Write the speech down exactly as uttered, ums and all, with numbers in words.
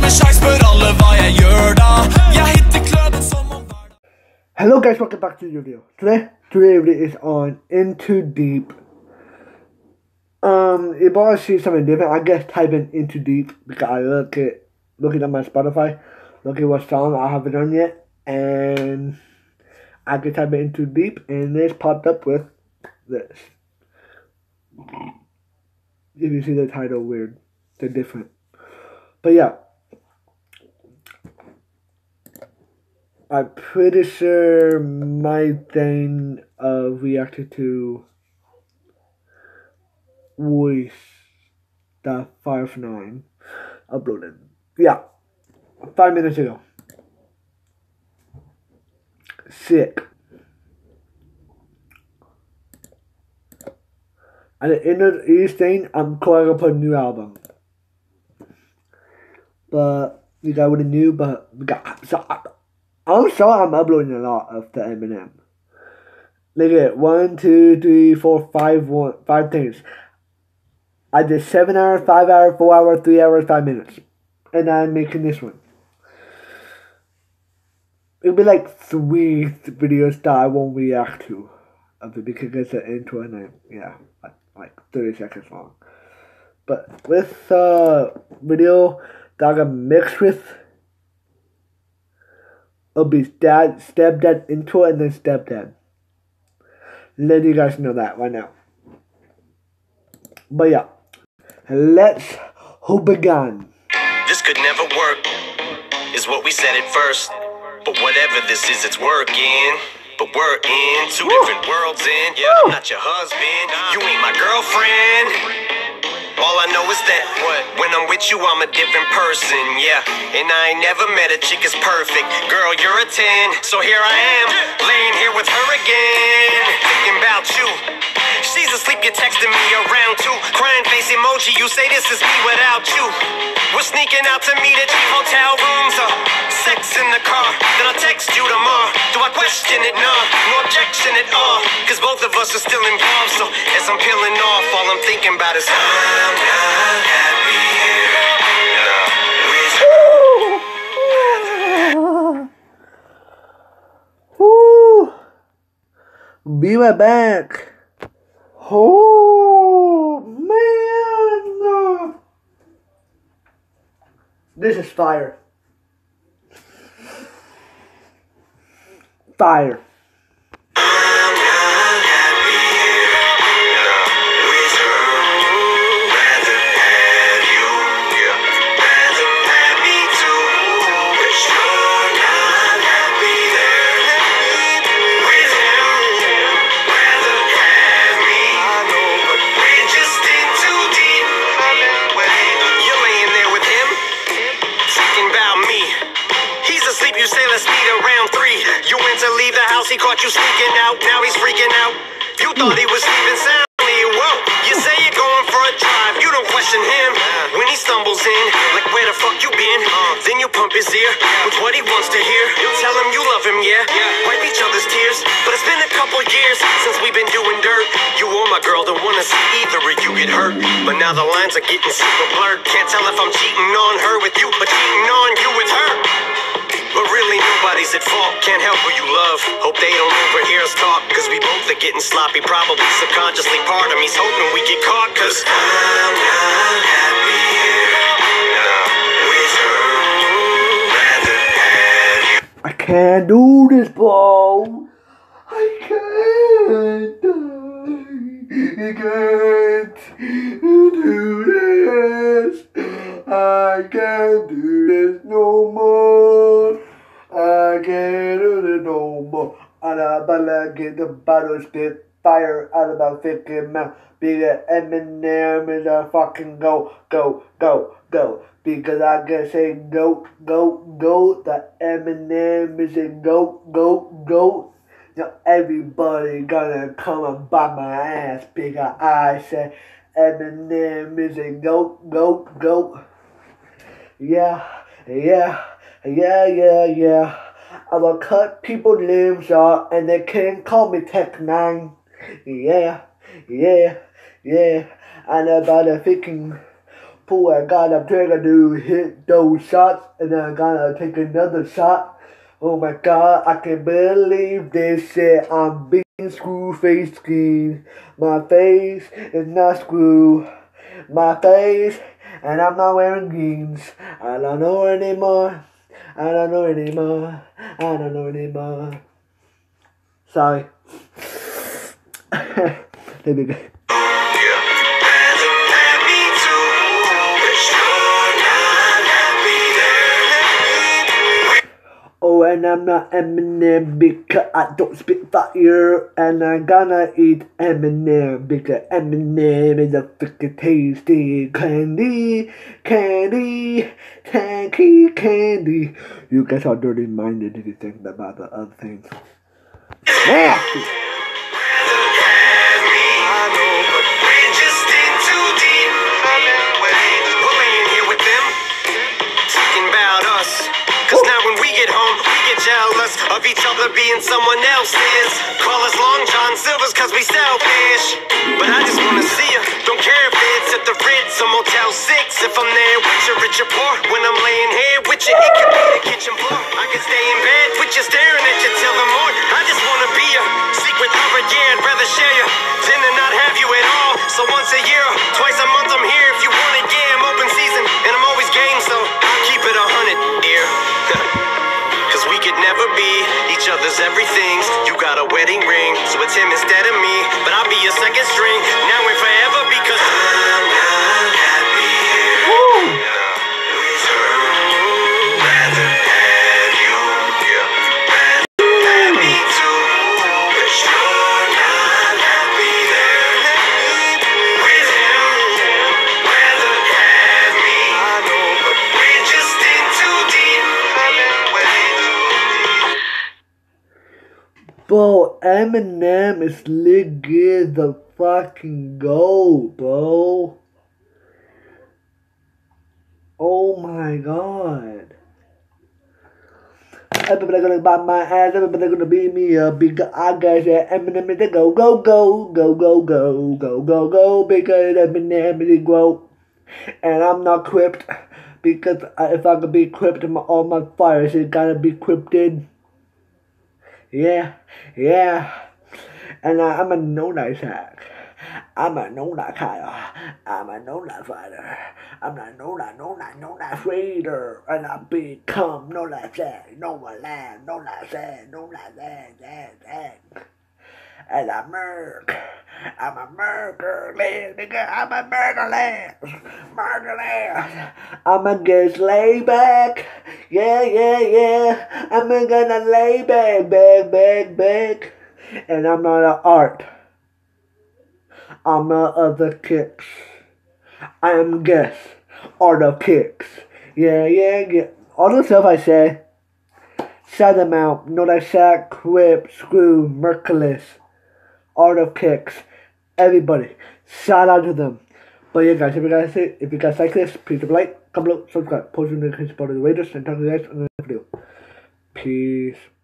Hello guys, welcome back to the video. Today, today video is on Into Deep. Um, if I want to see something different, I guess type in Into Deep because I look at looking at my Spotify, look at what song I haven't done yet, and I can type in Into Deep, and this popped up with this. If you see the title, weird, they're different, but yeah. I'm pretty sure my thing uh, reacted to voice that five nine uploaded. Yeah, five minutes ago. Sick. At the end of each thing, I'm going to put a new album. But we got with a new, but we got so. I'm sorry I'm uploading a lot of the Eminem. Look at it. One, two, three, four, five, one, five things. I did seven hours, five hours, four hours, three hours, five minutes. And I'm making this one. It'll be like three videos that I won't react to. Of it because it's an intro and I, yeah, like, like thirty seconds long. But with uh video that I got mixed with, it'll be dad, stepdad intro, and then stepdad. Let you guys know that right now. But yeah, let's hope again. This could never work, is what we said at first. But whatever this is, it's working. But we're in two Woo. different worlds in. Yeah, Woo. I'm not your husband, you ain't my girlfriend. All I know is that what when I'm with you, I'm a different person, yeah. And I ain't never met a chick as perfect. Girl, you're a ten, so here I am, laying here with her again, thinking about you. She's asleep, you're texting me around two. Crying face emoji, you say this is me without you. We're sneaking out to meet at cheap hotel rooms, uh, sex in the car, then I'll text you tomorrow. Do I question it? Nah, no objection at all, cause both of us are still involved. So as I'm peeling off, all I'm thinking about is I'm not happy here. Woo! Be right back. Oh man, this is fire. Fire. He caught you sneaking out, now he's freaking out. You thought he was sleeping soundly, whoa. You say you're going for a drive, you don't question him. When he stumbles in, like where the fuck you been? Then you pump his ear with what he wants to hear. You tell him you love him, yeah. Wipe each other's tears, but it's been a couple years since we've been doing dirt. You or my girl don't wanna see either of you get hurt, but now the lines are getting super blurred. Can't tell if I'm cheating on her with you, but cheating on you with her. But really nobody's at fault, can't help who you love. Hope they don't overhear us talk, cause we both are getting sloppy. Probably subconsciously part of me's hoping we get caught, cause I'm not happy here with her. Rather have you. I can't do this, bro. I can't. I can't do this. I can't do this no more. I can't do this no more. And I'm gonna get the bottle spit fire out of my fucking mouth. Because Eminem is a fucking go, go, go, go. Because I can say go, go, go. The Eminem is a go, go, go. Now everybody gonna come and bite my ass because I say Eminem is a go, go, go. Yeah, yeah, yeah, yeah, yeah. I will cut people's limbs off and they can't call me Tech nine. Yeah, yeah, yeah. And about a freaking Fool, I gotta take a do hit those shots, and then I gotta take another shot. Oh my god, I can't believe this shit. I'm being screw face skiing. My face is not screw. My face, and I'm not wearing jeans. I don't know anymore. I don't know anymore. I don't know anymore. Sorry. There we go. Oh, and I'm not Eminem because I don't spit fire, and I'm gonna eat Eminem because Eminem is a freaking tasty candy, candy, tanky candy. You guys are dirty minded if you think about the other things. Nasty. Cause now when we get home, we get jealous of each other being someone else's. Call us Long John Silvers cause we selfish. But I just wanna see you. Don't care if it's at the Ritz or Motel six. If I'm there with you, rich or poor. When I'm laying here with you, it could be the kitchen floor. I could stay in bed with you, staring at you till the morning. I just wanna be your secret lover, yeah, I'd rather share you than to not have you at all. So once a year, twice a month I'm here. If you want it, yeah, I'm open season. And I'm always game, so I'll keep it a hundred here. Cause we could never be each other's everything. You got a wedding ring, so it's him instead of me. But I'll be your second string, now and forever. Because I'm not happy here. Woo! With her, rather have you. Rather have me too. But you're not happy there. With him, rather have me. I know, but we're just in too deep. Bro, Eminem is legit the fucking gold, bro. Oh my god. Everybody gonna buy my ass, everybody gonna beat me up because I got that Eminem is the go, go, go, go, go, go, go, go, go, because Eminem is the go. And I'm not equipped because if I could be equipped, all my fires, it gotta be equipped. Yeah, yeah, and uh, I'm a no-life hack. I'm a no-life fighter. I'm a no-life fighter. I'm a no-life, no-life, no-life raider. And I become no-life sad, no-life land, no-life sad, no-life sad, sad, sad. And I'm murk. I'm a murder land, nigga. I'm a murder land. Murder land. I'ma get lay back. Yeah, yeah, yeah. I'm gonna lay back, back, back, back. And I'm not an art. I'm not other kicks. I am guess. Art of kicks. Yeah, yeah, yeah. All the stuff I say. Shout them out. Know that Shaq, Quip, Screw, Merciless. Art of kicks. Everybody. Shout out to them. But yeah guys, if you guys if you guys like this, please like, comment, subscribe, post your notifications about the Raiders, and talk to you guys in the next video. Peace.